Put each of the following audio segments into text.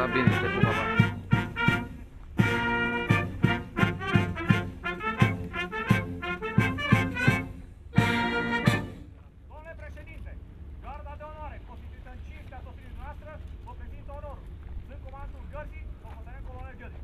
bine, te pupa, pa. Domnule președinte, garda de onoare constituită în cinstea sosirii noastre vă prezintă onorul. Sunt comandantul gărzii, locotenent colonel Gheorghe.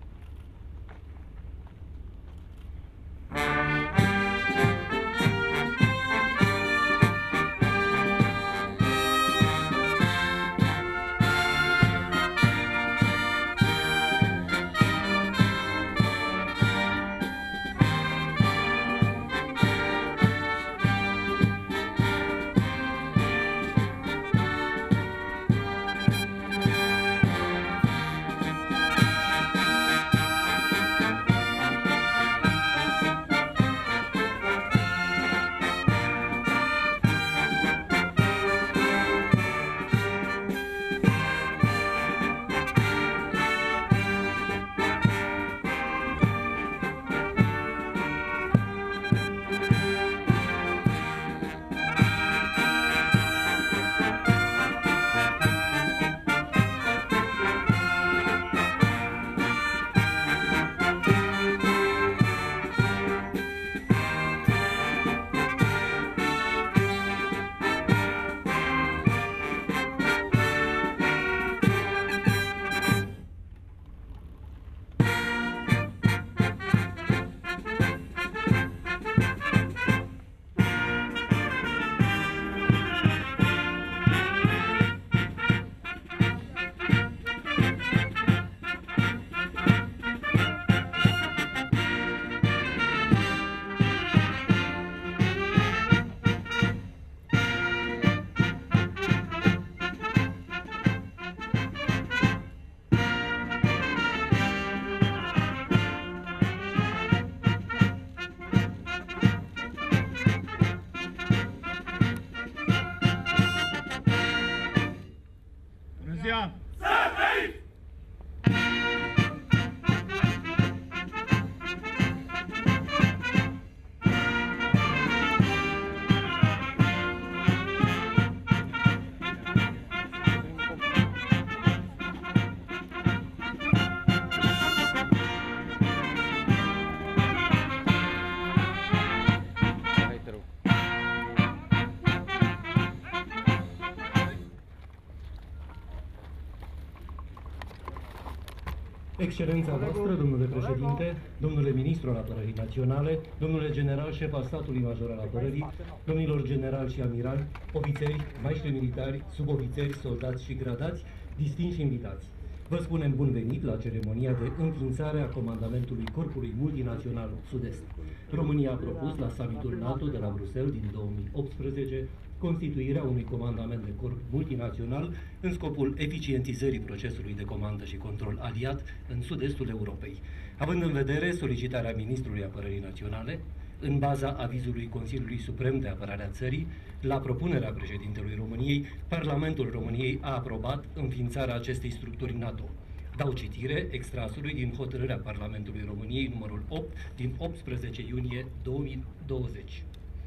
Ziua! Excelența voastră, domnule președinte, domnule ministru al Apărării Naționale, domnule general șef al statului major al apărării, domnilor generali și amirali, ofițeri, maestri militari, subofițeri, soldați și gradați, distinși invitați. Vă spunem bun venit la ceremonia de înființare a comandamentului Corpului Multinațional Sud-Est. România a propus la summitul NATO de la Bruxelles din 2018 constituirea unui comandament de corp multinațional în scopul eficientizării procesului de comandă și control aliat în sud-estul Europei, având în vedere solicitarea Ministrului Apărării Naționale, în baza avizului Consiliului Suprem de Apărare a Țării, la propunerea președintelui României, Parlamentul României a aprobat înființarea acestei structuri NATO. Dau citire extrasului din hotărârea Parlamentului României numărul 8 din 18 iunie 2020.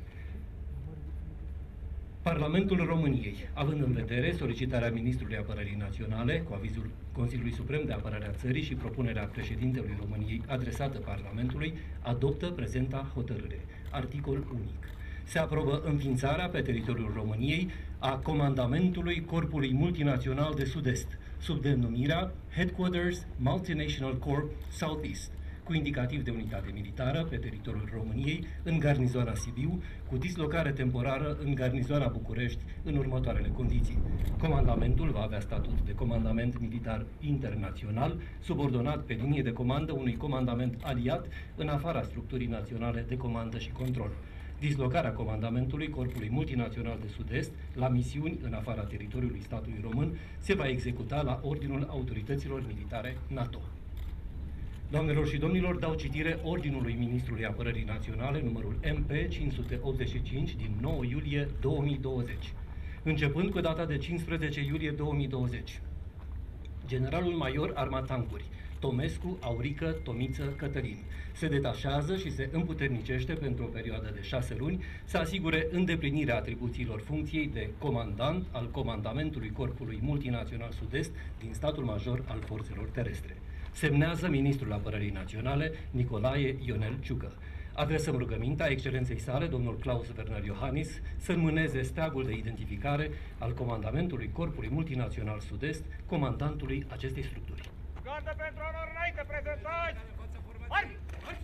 Parlamentul României, având în vedere solicitarea Ministrului Apărării Naționale, cu avizul Consiliului Suprem de Apărare a Țării și propunerea președintelui României adresată Parlamentului, adoptă prezenta hotărâre. Articol unic. Se aprobă înființarea pe teritoriul României a Comandamentului Corpului Multinațional de Sud-Est, sub denumirea Headquarters Multinational Corp Southeast, cu indicativ de unitate militară pe teritoriul României, în garnizoana Sibiu, cu dislocare temporară în garnizoana București, în următoarele condiții. Comandamentul va avea statut de comandament militar internațional, subordonat pe linie de comandă unui comandament aliat în afara structurii naționale de comandă și control. Dislocarea comandamentului Corpului Multinațional de Sud-Est la misiuni în afara teritoriului statului român se va executa la ordinul autorităților militare NATO. Doamnelor și domnilor, dau citire Ordinului Ministrului Apărării Naționale, numărul MP 585 din 9 iulie 2020, începând cu data de 15 iulie 2020. Generalul Major Armatancuri Tomescu Aurică Tomiță Cătălin. Se detașează și se împuternicește pentru o perioadă de 6 luni să asigure îndeplinirea atribuțiilor funcției de comandant al Comandamentului Corpului Multinațional Sud-Est din statul major al Forțelor Terestre. Semnează Ministrul Apărării Naționale Nicolae Ionel Ciucă. Adresăm rugămintea Excelenței sale, domnul Claus Werner Iohannis, să înmâneze steagul de identificare al Comandamentului Corpului Multinațional Sud-Est, comandantului acestei structuri. Gardă pentru onor înainte, prezentați! Armi!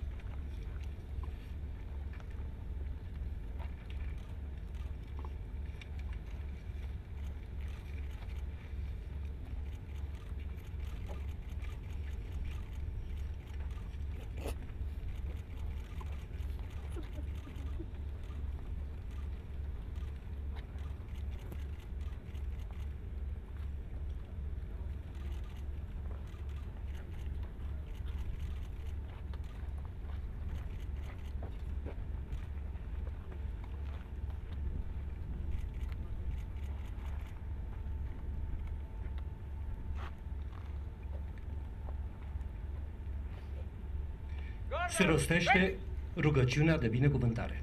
Se rostește rugăciunea de binecuvântare.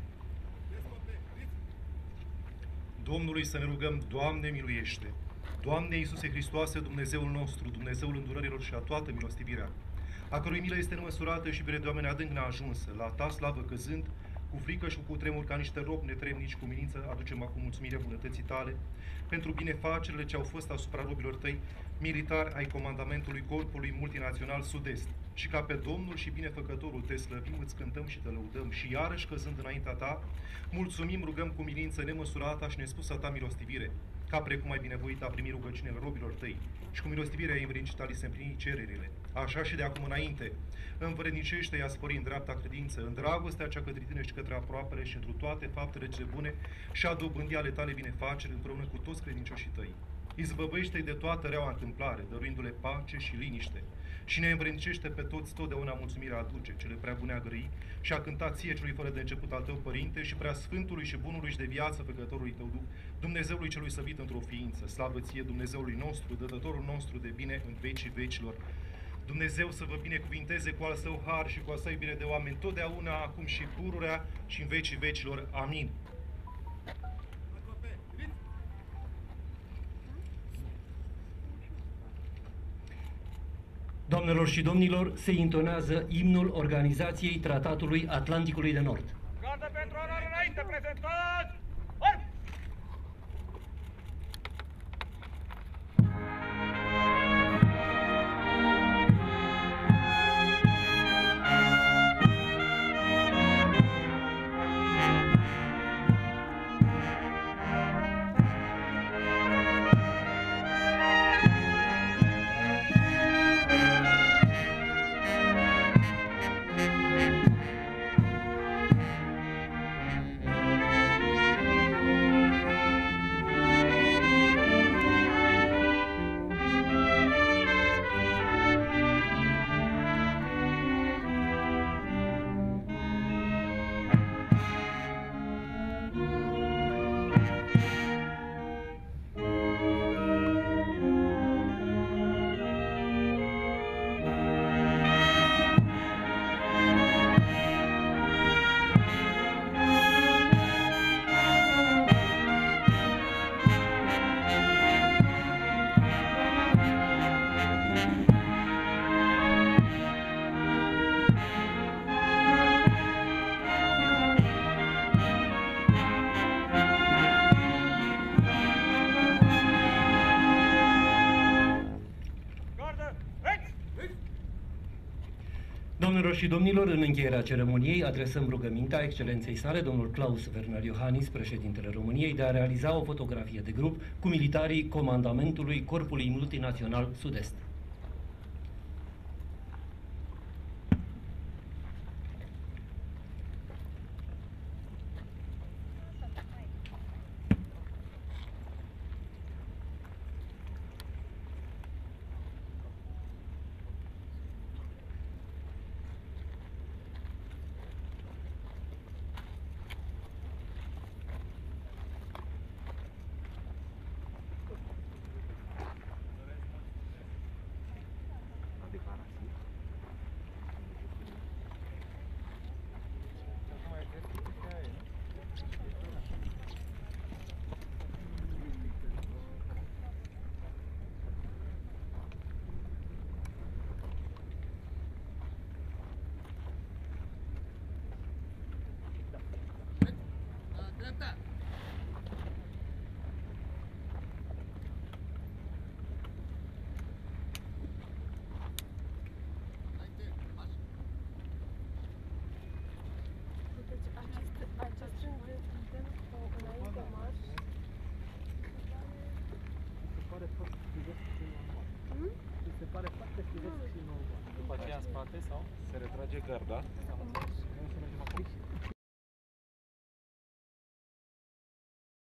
Domnului să ne rugăm, Doamne miluiește! Doamne Iisuse Hristoase, Dumnezeul nostru, Dumnezeul îndurărilor și a toată milostivirea, a cărui milă este nemăsurată și iubire de oameni adânc neajunsă, la ta slavă căzând, cu frică și cu cutremur ca niște robi netremnici, cu milință aducem acum mulțumirea bunătății tale, pentru binefacerile ce au fost asupra robilor tăi, militari ai Comandamentului Corpului Multinațional Sud-Est, și ca pe Domnul și binefăcătorul te slăvim, îți cântăm și te lăudăm și iarăși căzând înaintea ta, mulțumim, rugăm cu milință nemăsurată și nespusă ta milostivire, ca precum ai binevoit a primi rugăciunile robilor tăi și cu milostivirea ai învrednicit li se împlini cererile. Așa și de acum înainte, învrednicește i-a spori în dreapta credință, în dragostea cea către tine și către aproapele și întru toate faptele cele bune și a dobândi ale tale binefaceri împreună cu toți credincioșii tăi. Izbăvește-i de toată reaua întâmplare, dăruindu-le pace și liniște. Și ne învrednicește pe toți totdeauna mulțumirea aduce, cele prea bune a grăi și a cânta ție celui fără de început al tău Părinte și prea Sfântului și Bunului și de viață Făcătorului tău Duh, Dumnezeului celui săvit într-o ființă, slavă ție Dumnezeului nostru, dătătorul nostru de bine în vecii vecilor. Dumnezeu să vă binecuvinteze cu al său har și cu al său iubire de oameni totdeauna, acum și pururea și în vecii vecilor. Amin. Doamnelor și domnilor, se intonează imnul Organizației Tratatului Atlanticului de Nord. Gardă pentru onor înainte, prezentați! Armi! Doamnelor și domnilor, în încheierea ceremoniei adresăm rugămintea Excelenței sale, domnul Claus Werner Iohannis, președintele României, de a realiza o fotografie de grup cu militarii Comandamentului Corpului Multinațional Sud-Est. pare foarte firesc și normal. Mi se pare foarte firesc și normal. După aceea în spate sau? Se retrage garda. Noi o să mergem acolo.